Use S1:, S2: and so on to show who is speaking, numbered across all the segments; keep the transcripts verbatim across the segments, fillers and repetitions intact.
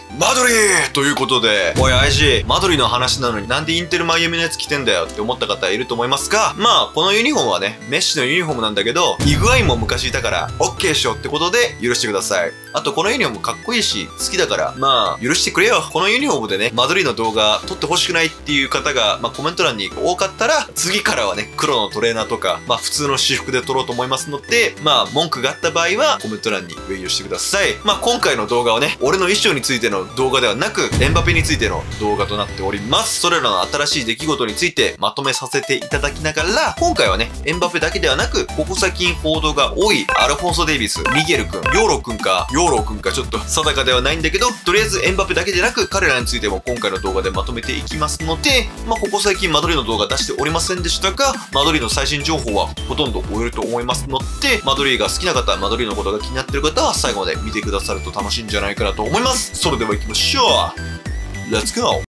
S1: マドリーということで、おい、アイジー、マドリーの話なのになんでインテルマイアミのやつ着てんだよって思った方いると思いますが、まあ、このユニフォームはね、メッシのユニフォームなんだけど、イグアインも昔いたから、OK しようってことで許してください。あと、このユニフォームかっこいいし、好きだから、まあ、許してくれよ。このユニフォームでね、マドリーの動画撮ってほしくないっていう方が、まあ、コメント欄に多かったら、次からはね、黒のトレーナーとか、まあ、普通の私服で撮ろうと思いますので、まあ、文句があった場合は、コメント欄に上許してください。まあ、今回の動画はね、俺の衣装についての動画ではなく、エンバペについての動画となっております。それらの新しい出来事についてまとめさせていただきながら、今回はね、エンバペだけではなく、ここ最近報道が多いアルフォンソ・デイビス、ミゲル君、ヨーロ君か、ヨーロ君かちょっと定かではないんだけど、とりあえずエンバペだけでなく、彼らについても今回の動画でまとめていきますので、まあ、ここ最近マドリーの動画出しておりませんでしたが、マドリーの最新情報はほとんど終えると思いますので、マドリーが好きな方、マドリーのことが気になっている方は最後まで見てくださると楽しいんじゃないかなと思います。それでは行きましょう。Let's go!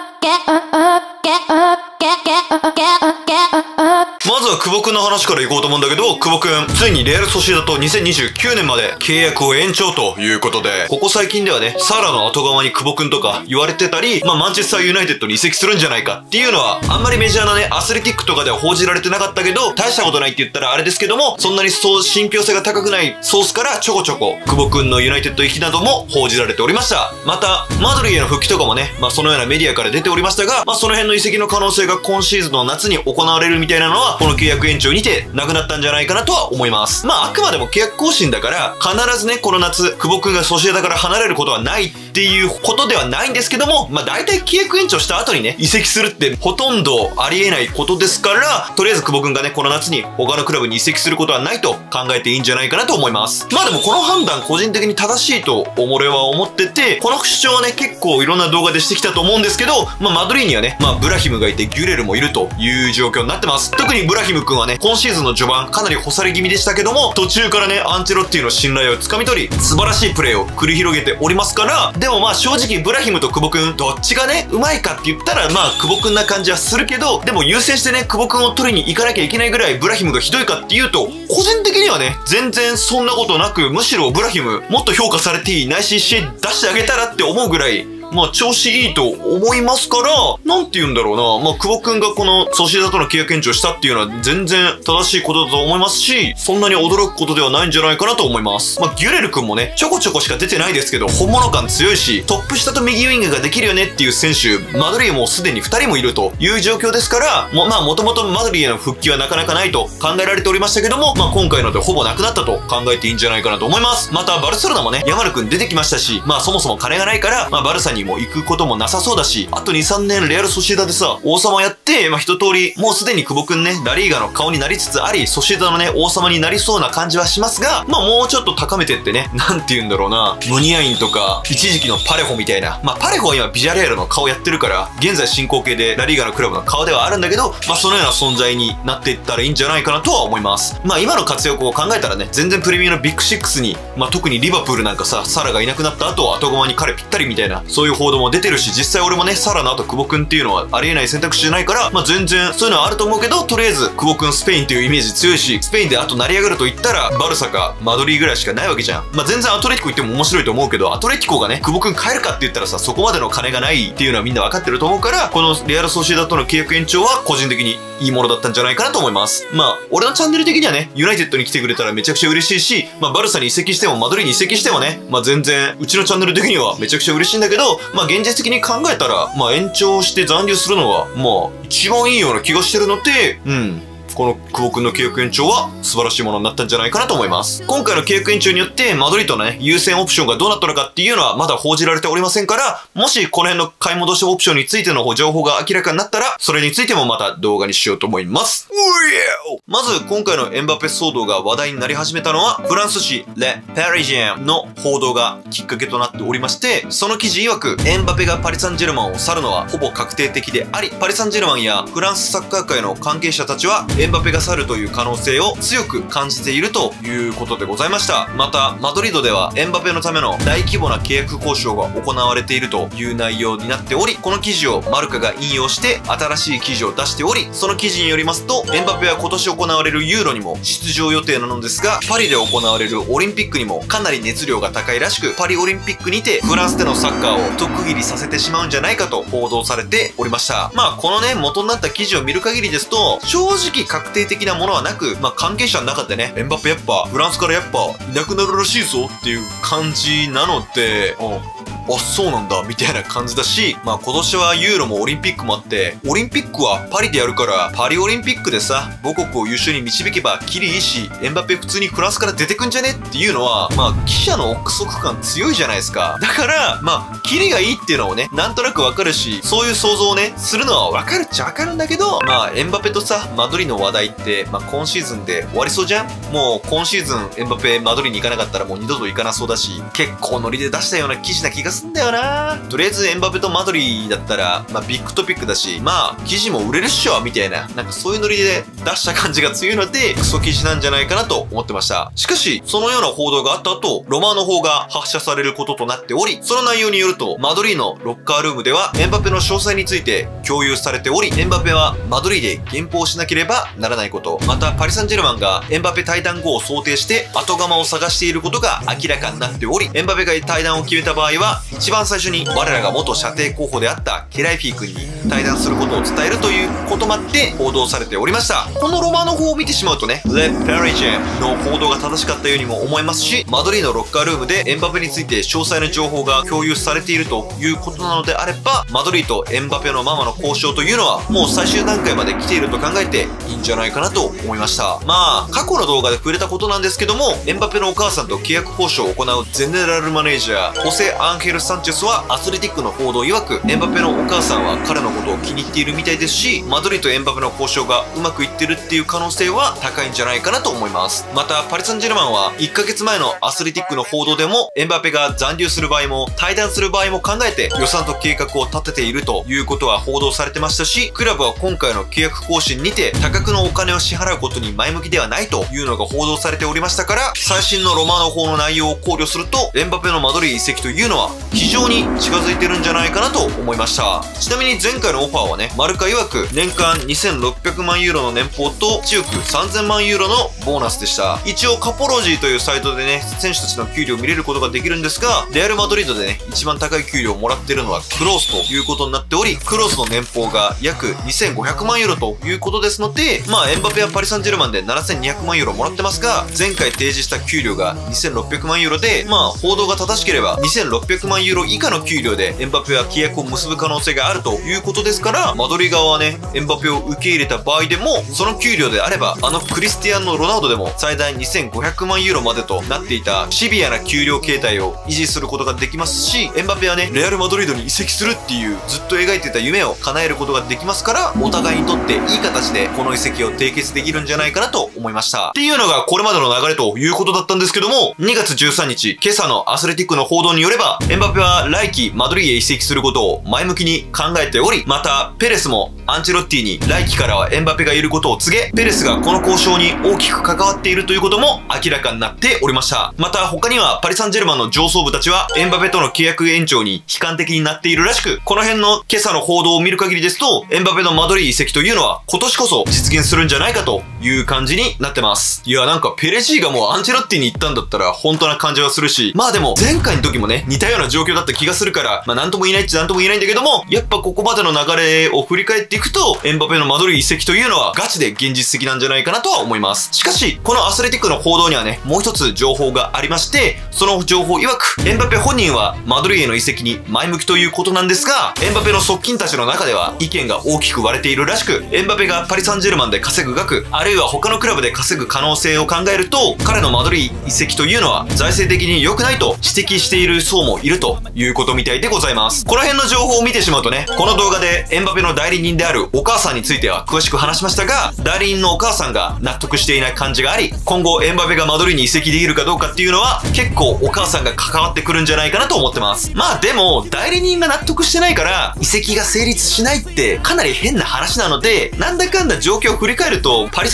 S1: まずは久保くんの話からいこうと思うんだけど、久保くん、ついにレアルソシエダとにせんにじゅうきゅうねんまで契約を延長ということで、ここ最近ではね、サラの後側に久保くんとか言われてたり、まあマンチェスターユナイテッドに移籍するんじゃないかっていうのは、あんまりメジャーなね、アスレティックとかでは報じられてなかったけど、大したことないって言ったらあれですけども、そんなにそう信憑性が高くないソースからちょこちょこ、久保くんのユナイテッド行きなども報じられておりました。また、マドリーへの復帰とかもね、まあそのようなメディアから出ておりましたが、まあその辺の移籍の可能性が今シーズンの夏に行われるみたいなのは、この契約延長にてなくなったんじゃないかなとは思います。まああくまでも契約更新だから、必ずね、この夏、久保くんがソシエダから離れることはないっていうことではないんですけども、まあ大体契約延長した後にね、移籍するってほとんどありえないことですから、とりあえず久保くんがね、この夏に他のクラブに移籍することはないと考えていいんじゃないかなと思います。まあでもこの判断個人的に正しいと俺は思ってて、この主張はね、結構いろんな動画でしてきたと思うんですけど、まあマドリーにはね、まあブラヒムがいてギュレルもいるという状況になってます。特にブラヒムくんはね、今シーズンの序盤かなり干され気味でしたけども、途中からね、アンチェロッティの信頼をつかみ取り、素晴らしいプレーを繰り広げておりますから、でもまあ正直ブラヒムと久保くん、どっちがね、うまいかって言ったら、まあ久保くんな感じはするけど、でも優先してね、久保くんを取りに行かなきゃいけないぐらいブラヒムがひどいかっていうと、個人的にはね、全然そんなことなく、むしろブラヒム、もっと評価されていい、ないし試合出してあげたらって思うぐらい、まあ調子いいと思いますから、なんて言うんだろうな。まあ久保くんがこのソシエダとの契約延長したっていうのは全然正しいことだと思いますし、そんなに驚くことではないんじゃないかなと思います。まあギュレルくんもね、ちょこちょこしか出てないですけど、本物感強いし、トップ下と右ウィングができるよねっていう選手、マドリーもすでにふたりもいるという状況ですから、もまあもともとマドリーへの復帰はなかなかないと考えられておりましたけども、まあ今回のでほぼなくなったと考えていいんじゃないかなと思います。またバルセロナもね、ヤマルくん出てきましたし、まあそもそも金がないから、まあバルサにも行くこともなさそうだし、あとに、さんねんレアルソシエダでさ、王様やって、まあ、一通り、もうすでに久保くんね、ラリーガの顔になりつつあり、ソシエダのね、王様になりそうな感じはしますが、まあ、もうちょっと高めてってね、なんて言うんだろうな、ムニアインとか、一時期のパレホみたいな、まあ、パレホは今ビジャレアルの顔やってるから、現在進行形でラリーガのクラブの顔ではあるんだけど、まあ、そのような存在になっていったらいいんじゃないかなとは思います。まあ、今の活躍を考えたらね、全然プレミアのビッグシックスに、まあ、特にリバプールなんかさ、サラがいなくなった後、後駒に彼ぴったりみたいな、そういう報道も出てるし、実際俺もね、サラの後久保くんっていうのはありえない選択肢じゃないから、まあ全然そういうのはあると思うけど、とりあえず久保くんスペインっていうイメージ強いし、スペインであと成り上がると言ったら、バルサかマドリーぐらいしかないわけじゃん。まあ全然アトレティコ行っても面白いと思うけど、アトレティコがね、久保くん買えるかって言ったらさ、そこまでの金がないっていうのはみんな分かってると思うから、このレアルソシエダとの契約延長は個人的にいいものだったんじゃないかなと思います。まあ、俺のチャンネル的にはね、ユナイテッドに来てくれたらめちゃくちゃ嬉しいし、まあバルサに移籍してもマドリーに移籍してもね、まあ全然、うちのチャンネル的にはめちゃくちゃ嬉しいんだけど、まあ現実的に考えたら、まあ延長して残留するのが、まあ、一番いいような気がしてるので、うん。この久保くんの契約延長は素晴らしいものになったんじゃないかなと思います。今回の契約延長によってマドリーとのね、優先オプションがどうなったのかっていうのはまだ報じられておりませんから、もしこの辺の買い戻しオプションについての情報が明らかになったら、それについてもまた動画にしようと思います。まず今回のエンバペ騒動が話題になり始めたのは、フランス紙レ・パリジェンの報道がきっかけとなっておりまして、その記事曰く、エンバペがパリ・サンジェルマンを去るのはほぼ確定的であり、パリ・サンジェルマンやフランスサッカー界の関係者たちは、エンバペが去るという可能性を強く感じているということでございました。また、マドリードではエンバペのための大規模な契約交渉が行われているという内容になっており、この記事をマルカが引用して新しい記事を出しており、その記事によりますと、エンバペは今年行われるユーロにも出場予定なのですが、パリで行われるオリンピックにもかなり熱量が高いらしく、パリオリンピックにてフランスでのサッカーを特切りさせてしまうんじゃないかと報道されておりました。まあこのね、元になった記事を見る限りですと、正直確定的なものはなく、まあ関係者の中でね、エンバペやっぱフランスからやっぱいなくなるらしいぞっていう感じなので、あ、そうなんだみたいな感じだし、まあ今年はユーロもオリンピックもあって、オリンピックはパリでやるから、パリオリンピックでさ、母国を優勝に導けばキリいいし、エンバペ普通にフランスから出てくんじゃねっていうのは、まあ記者の憶測感強いじゃないですか。だから、まあ、キリがいいっていうのをね、なんとなくわかるし、そういう想像をね、するのはわかるっちゃわかるんだけど、まあエンバペとさ、マドリーの話題って、まあ今シーズンで終わりそうじゃん？もう今シーズンエンバペマドリーに行かなかったらもう二度と行かなそうだし、結構ノリで出したような記事な気がすんだよな。とりあえずエンバペとマドリーだったら、まあビッグトピックだし、まあ記事も売れるっしょみたいな、なんかそういうノリで出した感じが強いので、クソ記事なんじゃないかなと思ってました。しかし、そのような報道があった後、ロマーノ砲が発射されることとなっており、その内容によると、マドリーのロッカールームでは、エンバペの詳細について共有されており、エンバペはマドリーで減俸しなければならないこと、またパリ・サンジェルマンがエンバペ退団後を想定して後釜を探していることが明らかになっており、エンバペが退団を決めた場合は、一番最初に我らが元射程候補であったケライフィー君に退団することを伝えるということまで報道されておりました。このロマーノ砲を見てしまうとね、レ・パリジェンの報道が正しかったようにも思いますし、マドリーのロッカールームでエンバペについて詳細な情報が共有されているということなのであれば、マドリーとエンバペのママの交渉というのはもう最終段階まで来ていると考えていいんじゃないかなと思いました。まあ過去の動画で触れたことなんですけども、エンバペのお母さんと契約交渉を行うゼネラルマネージャーホセ・アンヘル・サンチェスはアスレティックの報道曰く、エンバペのお母さんは彼のことを気に入っているみたいですし、マドリーとエンバペの交渉がうまくいってるっていう可能性は高いんじゃないかなと思います。またパリ・サンジェルマンはいっかげつまえのアスレティックの報道でも、エンバペが残留する場合も退団する場合も考えて予算と計画を立てているということは報道されてましたし、クラブは今回の契約更新にて多額のお金を支払うことに前向きではないというのが報道されておりましたから、最新のロマーノ砲の内容を考慮すると、エンバペのマドリー移籍というのは非常に近づいてるんじゃないかなと思いました。ちなみに前回のオファーはね、マルカ曰く年間にせんろっぴゃくまんユーロの年俸といちおくさんぜんまんユーロのボーナスでした。一応カポロジーというサイトでね、選手たちの給料を見れることができるんですが、レアルマドリードでね、一番高い給料をもらっているのはクロースということになっており、クロースの年俸が約にせんごひゃくまんユーロということですので、まあエンバペはパリ・サンジェルマンでななせんにひゃくまんユーロもらってますが、前回提示した給料がにせんろっぴゃくまんユーロで、まあ報道が正しければにせんろっぴゃくまんユーロ以下の給料でエンバペは契約を結ぶ可能性があるということですから、マドリー側はね、エンバペを受け入れた場合でも、その給料であれば、あのクリスティアーノ・ロナウドでも最大にせんごひゃくまんユーロまでとなっていたシビアな給料形態を維持することができますし、エンバペはね、レアル・マドリードに移籍するっていうずっと描いてた夢を叶えることができますから、お互いにとっていい形でこの移籍を締結できるんじゃないかなと思いました。っていうのがこれまでの流れということだったんですけども、にがつじゅうさんにち、今朝のアスレティックの報道によれば、エンバペは来季マドリーへ移籍することを前向きに考えており、またペレスもアンチェロッティに来季からはエンバペがいることを告げ、ペレスがこの交渉に大きく関わっているということも明らかになっておりました。また他にはパリ・サンジェルマンの上層部たちはエンバペとの契約延長に悲観的になっているらしく、この辺の今朝の報道を見る限りですと、エンバペのマドリー移籍というのは今年こそ実現するんじゃないかという感じになってます。いや、なんかペレジーがもうアンチェロッティに行ったんだったら本当な感じはするし、まあでも前回の時もね、似たような状況だった気がするから、まあなんとも言えないっちゃなんとも言えないんだけども、やっぱここまでの流れを振り返っていくと、エンバペのマドリー移籍というのはガチで現実的なんじゃないかなとは思います。しかし、このアスレティックの報道にはね、もう一つ情報がありまして、その情報曰く、エンバペ本人はマドリーへの移籍に前向きということなんですが、エンバペの側近たちの中では意見が大きく割れているらしく、エンバペがパリ・サンジェルマンで稼ぐ額、あるいは他のクラブで稼ぐ可能性を考えると、彼のマドリー移籍というのは財政的に良くないと指摘している層もいるということみたいでございます。この辺の情報を見てしまうとね、この動画でエンバペの代理人であるお母さんについては詳しく話しましたが、代理人のお母さんが納得していない感じがあり、今後エンバペがマドリーに移籍できるかどうかっていうのは結構お母さんが関わってくるんじゃないかなと思ってます。まあでも代理人が納得してないから移籍が成立しないってかなり変な話なので、なんだかんだ状況を振り返るとパリ・サン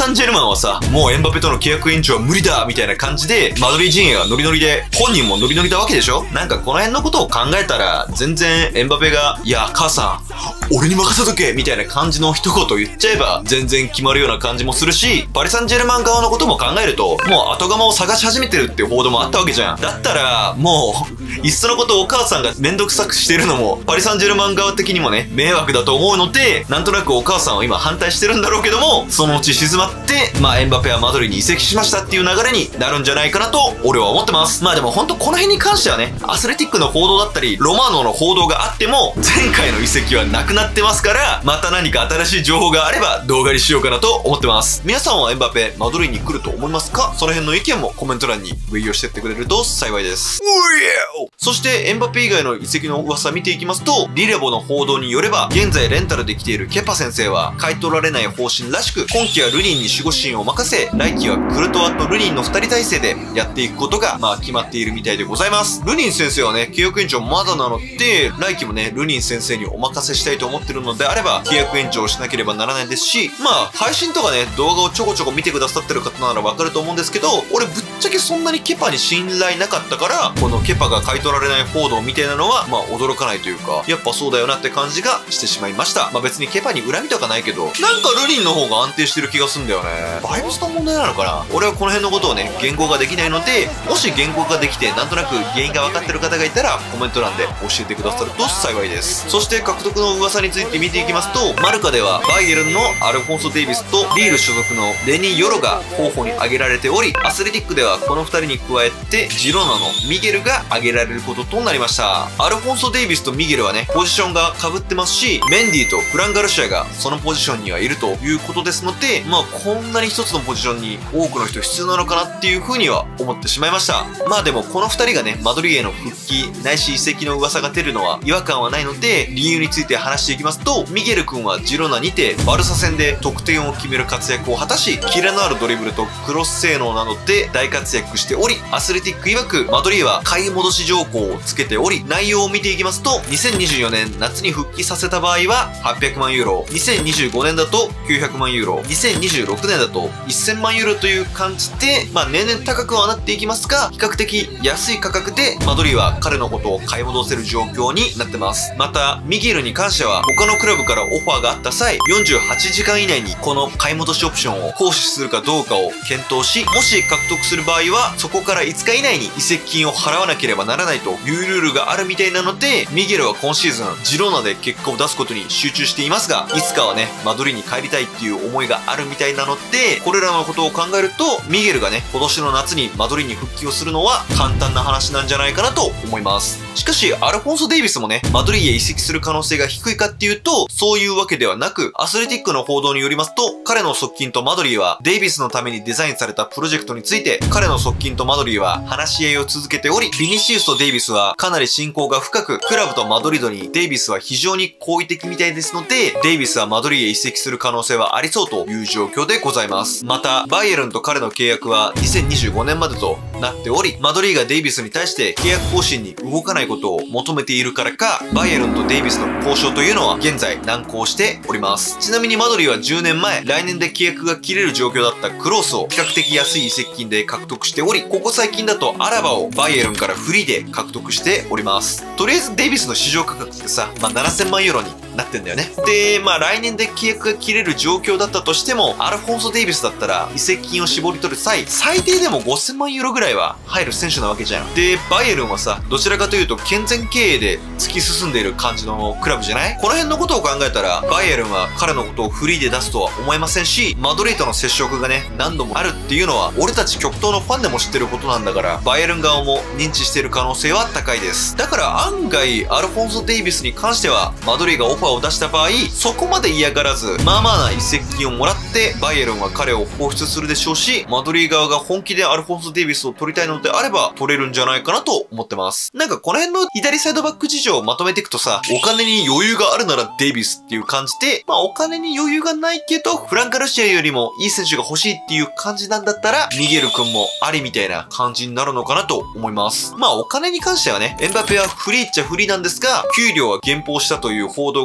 S1: サンジェルマンはさ、もうエンバペとの契約延長は無理だみたいな感じで、マドリー陣営がノリノリで、本人もノリノリだわけでしょ。なんかこの辺のことを考えたら、全然エンバペが、いや、母さん、俺に任せとけみたいな感じの一言言っちゃえば、全然決まるような感じもするし、パリサンジェルマン側のことも考えると、もう後釜を探し始めてるっていう報道もあったわけじゃん。だったら、もう、いっそのことお母さんがめんどくさくしてるのも、パリサンジェルマン側的にもね、迷惑だと思うので、なんとなくお母さんは今反対してるんだろうけども、そのうち静まって、まあエンバペはマドリーに移籍しましたっていう流れになるんじゃないかなと、俺は思ってます。まあでもほんとこの辺に関してはね、アスレティックの報道だったり、ロマーノの報道があっても、前回の移籍はなくなってますから、また何か新しい情報があれば動画にしようかなと思ってます。皆さんはエンバペ、マドリーに来ると思いますか？その辺の意見もコメント欄に ブイ をしてってくれると幸いです。そしてエンバペ以外の移籍の噂見ていきますと、リレボの報道によれば、現在レンタルで来ているケパ先生は買い取られない方針らしく、今季はルニンに守護神を任せ、来季はクルトワとルニンのふたり体制でやっていくことが、まあ決まっているみたいでございます。ルニン先生はね、契約延長まだなので、来季もね、ルニン先生にお任せしたいと思ってるのであれば、契約延長をしなければならないですし、まあ、配信とかね、動画をちょこちょこ見てくださってる方ならわかると思うんですけど、俺ぶっちゃけそんなにケパに信頼なかったから、このケパが買い取られない報道みたいなのは、まあ驚かないというか、やっぱそうだよなって感じがしてしまいました。まあ別にケパに恨みとかないけど、なんかルニンの方が安定してる気がすんだよね。バイブスの問題なのかな？俺はこの辺のことをね、言語ができないので、もし言語ができて、なんとなく原因が分かってる方がいたら、コメント欄で教えてくださると幸いです。そして獲得の噂について見ていきますと、マルカではバイエルンのアルフォンソ・デイビスとリール所属のレニー・ヨロが候補に挙げられており、アスレティックではこのふたりに加えて、ジロナのミゲルが挙げられることとなりました。アルフォンソ・デイビスとミゲルはね、ポジションが被ってますし、メンディとフラン・ガルシアがそのポジションにはいるということですので、まあこんなに一つのポジションに多くの人必要なのかなっていう風には思ってしまいました。まあでもこのふたりがね、マドリーへの復帰、ないし移籍の噂が出るのは違和感はないので、理由について話していきますと、ミゲル君はジロナにてバルサ戦で得点を決める活躍を果たし、キレのあるドリブルとクロス性能などで大活躍しており、アスレティック曰くマドリーは買い戻し条項をつけており、内容を見ていきますと、にせんにじゅうよねん夏に復帰させた場合ははっぴゃくまんユーロ、にせんにじゅうごねんだときゅうひゃくまんユーロ、にせんにじゅうろくねんだとせんまんユーロという感じで、まあ年々高くはなっていきますが、比較的安い価格でマドリーは彼のことを買い戻せる状況になってます。また、ミゲルに関しては他のクラブからオファーがあった際、よんじゅうはちじかん以内にこの買い戻しオプションを行使するかどうかを検討し、もし獲得する場合はそこからいつか以内に移籍金を払わなければならないというルールがあるみたいなので、ミゲルは今シーズンジローナで結果を出すことに集中していますが、いつかはね、マドリーに帰りたいっていう思いがあるみたいなので、これらのことを考えると、ミゲルがね、今年の夏にマドリーに復帰をするのは簡単な話なんじゃないかなと思います。しかし、アルフォンソ・デイビスもね、マドリーへ移籍する可能性が低いかっていうと、そういうわけではなく、アスレティックの報道によりますと、彼の側近とマドリーは、デイビスのためにデザインされたプロジェクトについて、彼の側近とマドリーは話し合いを続けており、ビニシウスとデイビスはかなり親交が深く、クラブとマドリードにデイビスは非常に好意的みたいですので、デイビスはマドリーへ移籍する可能性はありそうという状況でございます。また、バイエルンと彼の契約はにせんにじゅうごねんまでとなっており、マドリーがデイビスに対して契約更新に動かないことを求めているからか、バイエルンとデイビスの交渉というのは現在難航しております。ちなみにマドリーはじゅうねんまえ、来年で契約が切れる状況だったクロースを比較的安い移籍金で獲得しており、ここ最近だとアラバをバイエルンからフリーで獲得しております。とりあえずデイビスの市場価格ってさ、まあ、ななせんまんユーロになってんだよね。で、まあ来年で契約が切れる状況だったとしても、アルフォンソ・デイビスだったら移籍金を絞り取る際、最低でもごせんまんユーロぐらいは入る選手なわけじゃん。で、バイエルンはさ、どちらかというと健全経営で突き進んでいる感じのクラブじゃない？この辺のことを考えたら、バイエルンは彼のことをフリーで出すとは思えませんし、マドリーとの接触がね、何度もあるっていうのは、俺たち極東のファンでも知ってることなんだから、バイエルン側も認知している可能性は高いです。だから案外、アルフォンソ・デイビスに関しては、マドリーがオファーを出した場合、そこまで嫌がらず、まあまあな移籍金をもらって、バイエルンは彼を放出するでしょうし、マドリー側が本気でアルフォンソ・デイビスを取りたいのであれば、取れるんじゃないかなと思ってます。なんかこの辺の左サイドバック事情をまとめていくとさ、お金に余裕があるならデイビスっていう感じで、まあお金に余裕がないけど、フランカルシアよりもいい選手が欲しいっていう感じなんだったら、ミゲル君もありみたいな感じになるのかなと思います。まあお金に関してはね、エンバペはフリーっちゃフリーなんですが、給料は減俸したという報道が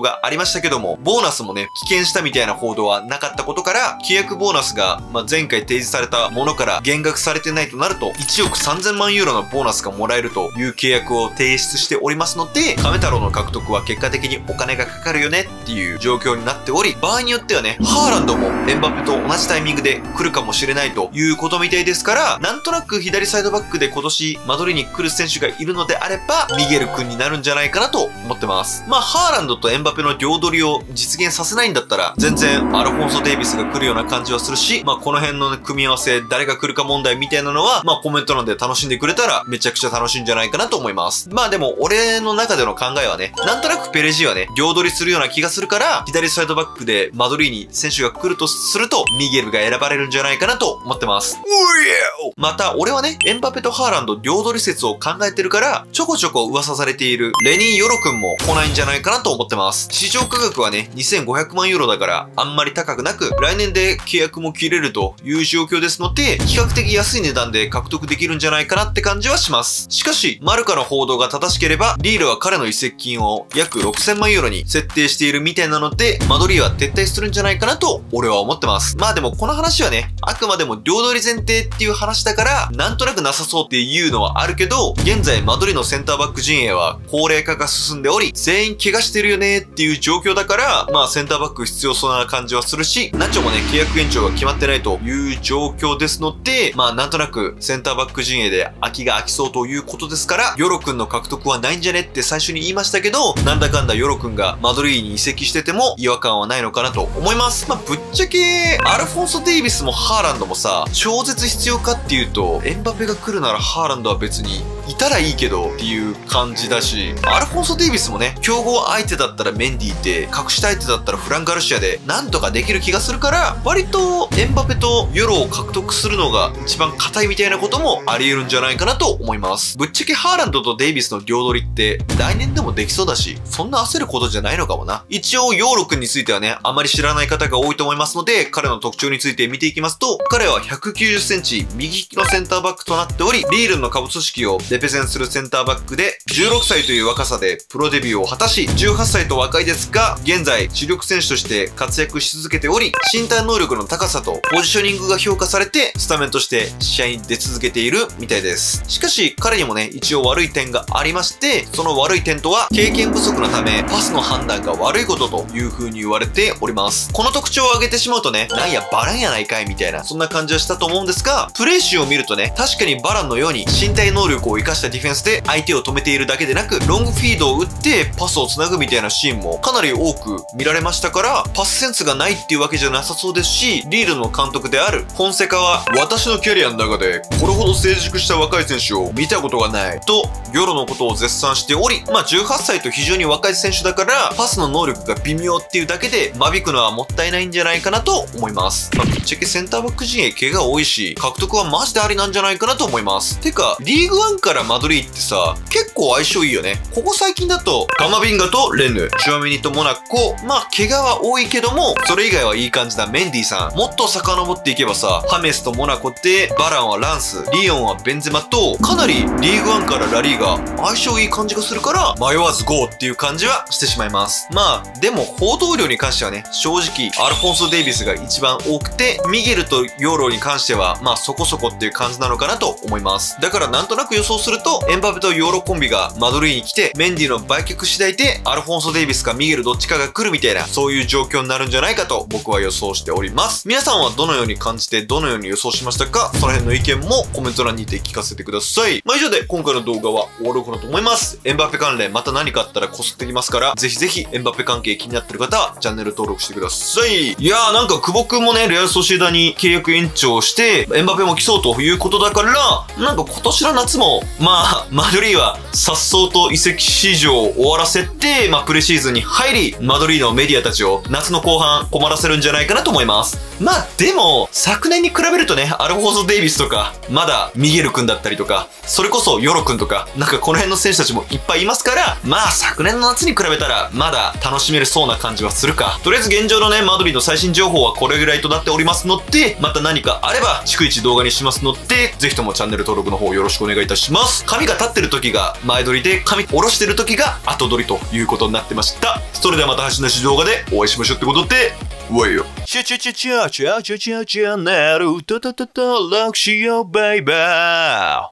S1: がありましたけども、ボーナスもね、棄権したみたいな報道はなかったことから、契約ボーナスが、まあ、前回提示されたものから減額されてないとなると、いちおくさんぜんまんユーロのボーナスがもらえるという契約を提出しておりますので、亀太郎の獲得は結果的にお金がかかるよねっていう状況になっており、場合によってはね、ハーランドもエンバペと同じタイミングで来るかもしれないということみたいですから、なんとなく左サイドバックで今年マドリーに来る選手がいるのであれば、ミゲル君になるんじゃないかなと思ってます。まあ、ハーランドとエンバペの両取りを実現させないんだったら、全然アルフォンソ・デイビスが来るような感じはするし、まあ、この辺の、ね、組み合わせ、誰が来るか問題みたいなのは、まあ、コメント欄で楽しんでくれたら、めちゃくちゃ楽しいんじゃないかなと思います。まあ、でも、俺の中での考えはね、なんとなくペレジーはね、両取りするような気がするから、左サイドバックでマドリーに選手が来るとすると、ミゲルが選ばれるんじゃないかなと思ってます。また、俺はね、エンバペとハーランド両取り説を考えてるから、ちょこちょこ噂されているレニー・ヨロ君も来ないんじゃないかなと思ってます。市場価格はね、にせんごひゃくまんユーロだから、あんまり高くなく、来年で契約も切れるという状況ですので、比較的安い値段で獲得できるんじゃないかなって感じはします。しかし、マルカの報道が正しければ、リールは彼の移籍金を約ろくせんまんユーロに設定しているみたいなので、マドリーは撤退するんじゃないかなと、俺は思ってます。まあでも、この話はね、あくまでも両取り前提っていう話だから、なんとなくなさそうっていうのはあるけど、現在マドリーのセンターバック陣営は高齢化が進んでおり、全員怪我してるよねっていう状況だから、まあセンターバック必要そうな感じはするし、ナチョもね、契約延長が決まってないという状況ですので、まあなんとなくセンターバック陣営で空きが空きそうということですから、ヨロ君の獲得はないんじゃねって最初に言いましたけど、なんだかんだヨロ君がマドリーに移籍してても違和感はないのかなと思います。まあぶっちゃけ、アルフォンソ・デイビスもハーランドもさ、超絶必要かっていうと、エンバペが来るならハーランドは別にいたらいいけどっていう感じだし、アルフォンソ・デイビスもね、強豪相手だったらメンディーって隠した相手だったらフラン・ガルシアでなんとかできる気がするから、割とエンバペとヨロを獲得するのが一番硬いみたいなこともあり得るんじゃないかなと思います。ぶっちゃけハーランドとデイビスの両取りって来年でもできそうだし、そんな焦ることじゃないのかもな。一応ヨーロ君についてはね、あまり知らない方が多いと思いますので、彼の特徴について見ていきますと、彼はひゃくきゅうじゅっセンチ右利きのセンターバックとなっており、リールの下部組織をレペゼンするセンターバックで、じゅうろくさいという若さでプロデビューを果たし、じゅうはっさいと若いですが、現在主力選手として活躍し続けており、身体能力の高さとポジショニングが評価されて、スタメンとして試合に出続けているみたいです。しかし、彼にもね、一応悪い点がありまして、その悪い点とは、経験不足のため、パスの判断が悪いことという風に言われております。この特徴を挙げてしまうとね、なんやバランやないかいみたいな、そんな感じはしたと思うんですが、プレー集を見るとね、確かにバランのように身体能力を活かしたディフェンスで相手を止めているだけでなく、ロングフィードを打ってパスを繋ぐみたいなシーンもかなり多く見られましたから、パスセンスがないっていうわけじゃなさそうですし、リールの監督であるフォンセカは、私のキャリアの中でこれほど成熟した若い選手を見たことがないと、ヨロのことを絶賛しており、まあじゅうはっさいと非常に若い選手だから、パスの能力が微妙っていうだけで間引くのはもったいないんじゃないかなと思います。まあぶっちゃけセンターバック陣営怪我多いし、獲得はマジでありなんじゃないかなと思います。てか、リーグワンからマドリーってさ、結構相性いいよね。ここ最近だと、カマビンガとレヌ、チュアメニとモナコ、まあ怪我は多いけども、それ以外はいい感じだメンディさん。もっと遡っていけばさ、ハメスとモナコって、バランはランス、リオンはベンゼマと、かなりリーグワンからラリーが相性いい感じがするから、迷わずゴーっていう感じはしてしまいます。まあ、でも報道量に関してはね、正直、アルフォンソ・デイビスが一番多くて、ミゲルとヨーロに関しては、まあそこそこっていう感じなのかなと思います。だからなんとなく予想すると、エンバペとヨーロコンビがマドリーに来て、メンディの売却次第で、アルフォンソ・デイビスかミゲルどっちかが来るみたいな、そういう状況になるんじゃないかと僕は予想しております。皆さんはどのように感じて、どのように予想しましたか？その辺の意見もコメント欄にて聞かせてください。まあ以上で今回の動画は終わろうかなと思います。エンバペ関連また何かあったらこすってきますから、ぜひぜひエンバペ関係気になってる方はチャンネル登録してください。いやーなんか久保くんもね、レアルソシエダに契約延長して、エンバペも来そうということだから、なんか今年の夏も、まあ、マドリーは颯爽と移籍市場を終わらせて、まあプレシーズンに入り、マドリーのメディアたちを夏の後半困らせるんじゃないかなと思います。まあでも、昨年に比べるとね、アルフォンソ・デイビスとか、まだミゲル君だったりとか、それこそヨロ君とか、なんかこの辺の選手たちもいっぱいいますから、まあ昨年の夏に比べたら、まだ楽しめるそうな感じはするか。とりあえず現状のね、マドリーの最新情報はこれぐらいとなっておりますので、また何かあれば、逐一動画にしますので、ぜひともチャンネル登録の方よろしくお願いいたします。髪が立ってる時が前撮りで、髪下ろしてる時が後撮りということになってました。それではまた配信の動画でお会いしましょうってことで、わいよ。チャチャチャチャチャチャチャチャチャネル、トトトト、ロックしよう、バイバー。